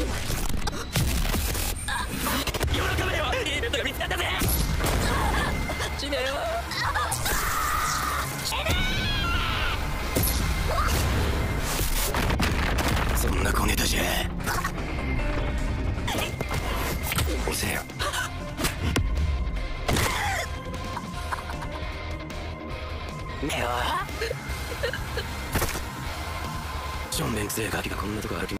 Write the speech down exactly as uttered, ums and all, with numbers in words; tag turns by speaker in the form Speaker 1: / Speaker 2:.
Speaker 1: 喜べよ、いいベッドが見つかったぜ。地面はそんな小ネタじゃ押せよ。目はしょんべんくせえガキがこんなとこ歩き